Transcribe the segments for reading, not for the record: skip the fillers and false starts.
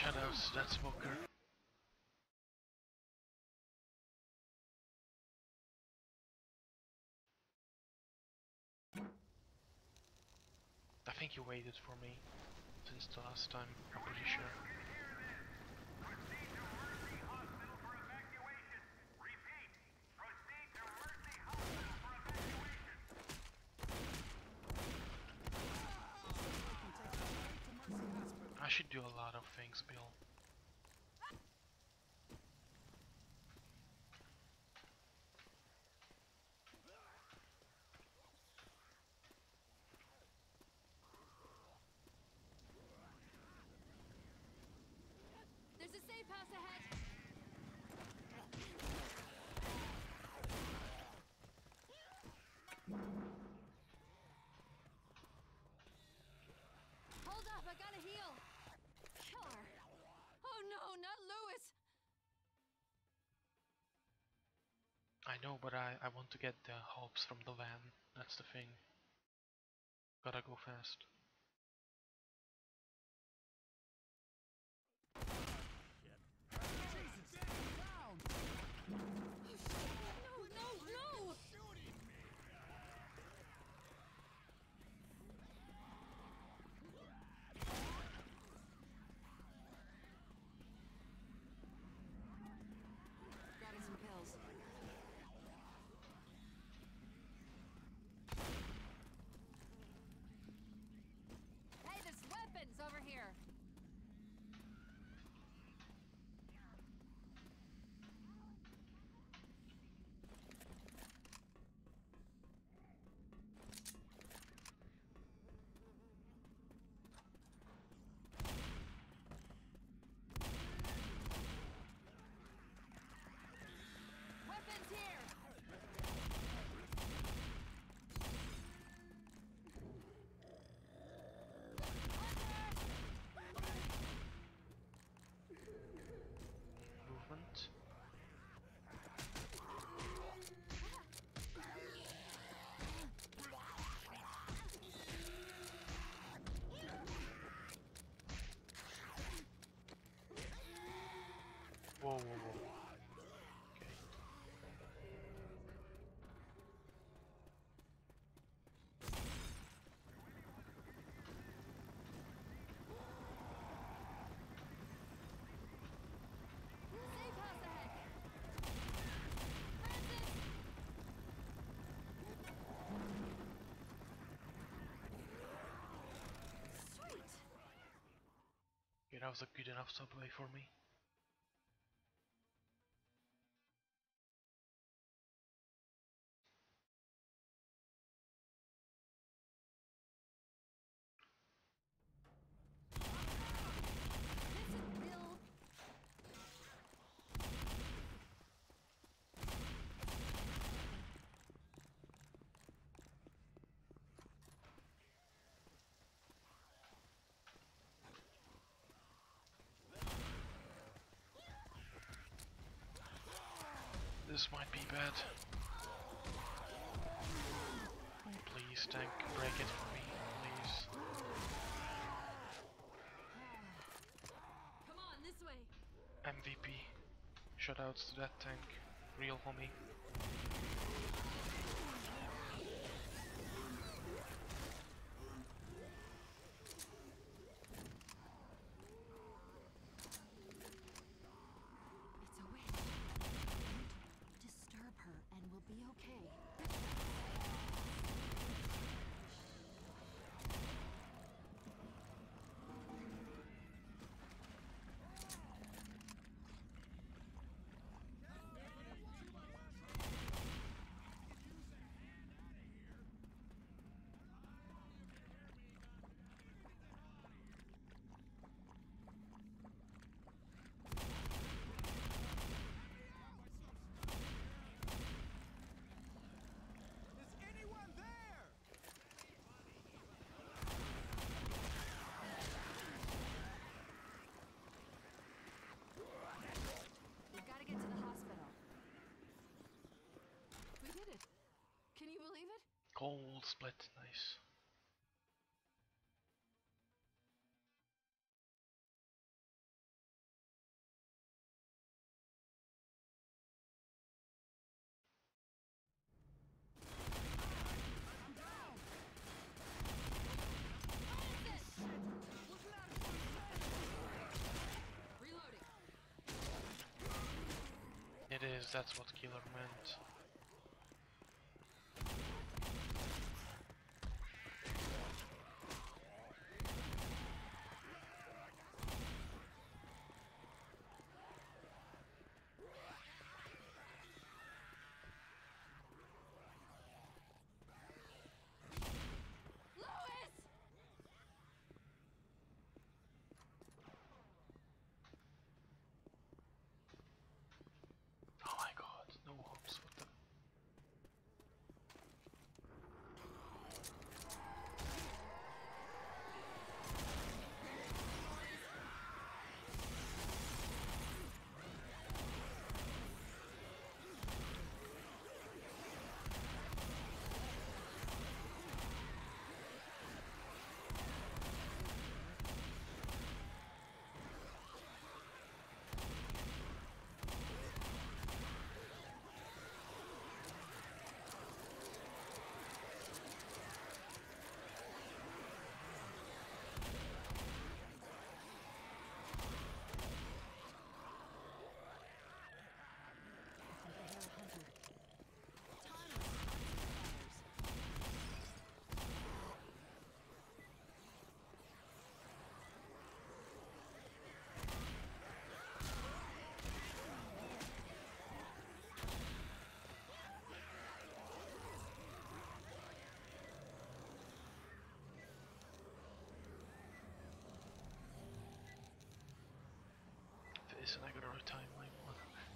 Shadows, that smoker. I think you waited for me since the last time, I'm pretty sure. I should do a lot of things, Bill. There's a safe house ahead. Hold up, I gotta heal. Killer. Oh no, not Lewis. I know, but I want to get the hopes from the van. That's the thing. Gotta go fast. No, no, no! Grabbing some pills. Hey, there's weapons over here. Weapons here. Movement. Whoa, whoa, whoa. Safe house ahead. Francis! Sweet! Okay, that was a good enough subway for me. This is Bill. This might be bad. Please, tank, break it for me, please. Come on, this way. MVP. Shoutouts to that tank. Real homie. It's a witch. Don't disturb her and we'll be okay. Is anyone there? We've got to get to the hospital. We did it. Can you believe it? Cold split, nice. guess that's what killer meant. Oh my god, no hopes for them. This and I gotta retime my one.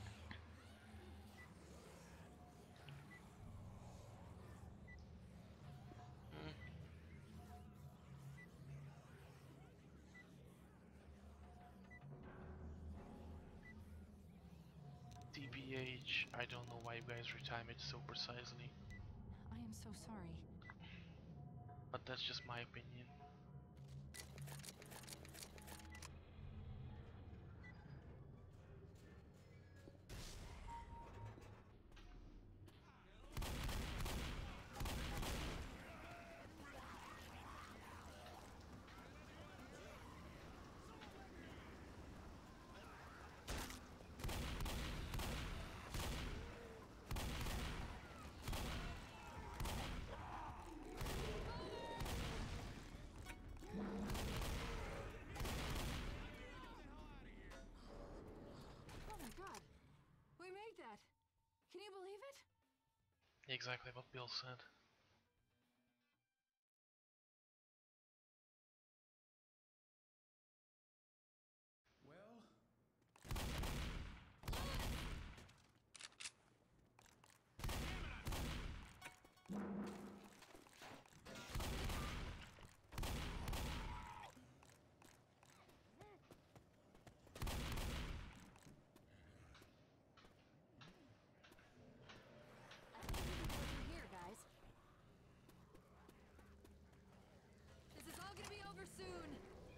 TBH, I don't know why you guys retime it so precisely, I am so sorry. but that's just my opinion. Oh my god! We made that! Can you believe it? Exactly what Bill said. I don't even know what's in here, guys. This is all gonna be over soon!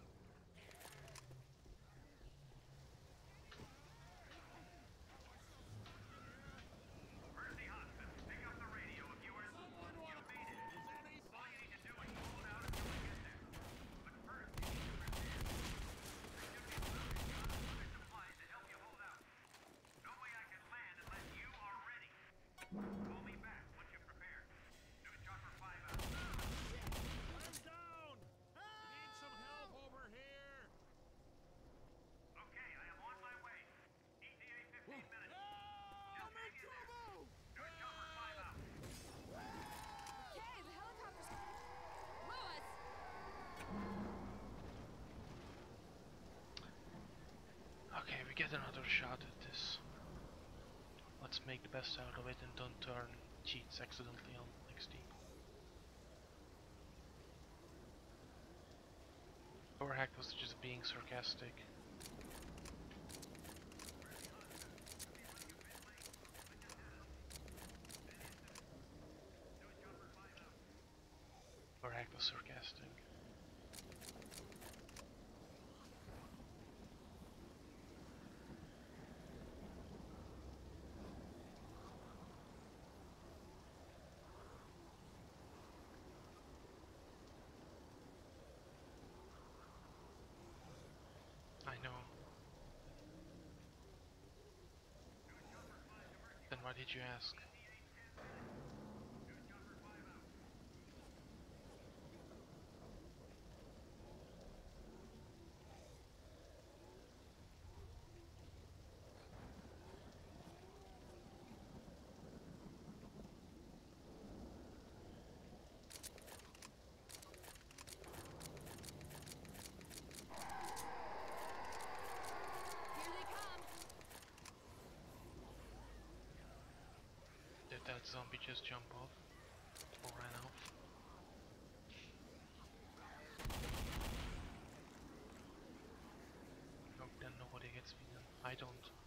Okay, the helicopter's coming! Lois! Okay, we get another shot at this. Let's make the best out of it and don't turn cheats accidentally on XD. Overhack was just being sarcastic. Overhack was sarcastic. I know. did you ask? Here they come. Did that zombie just jump off? Or ran off? Oh, then nobody gets me then. I don't.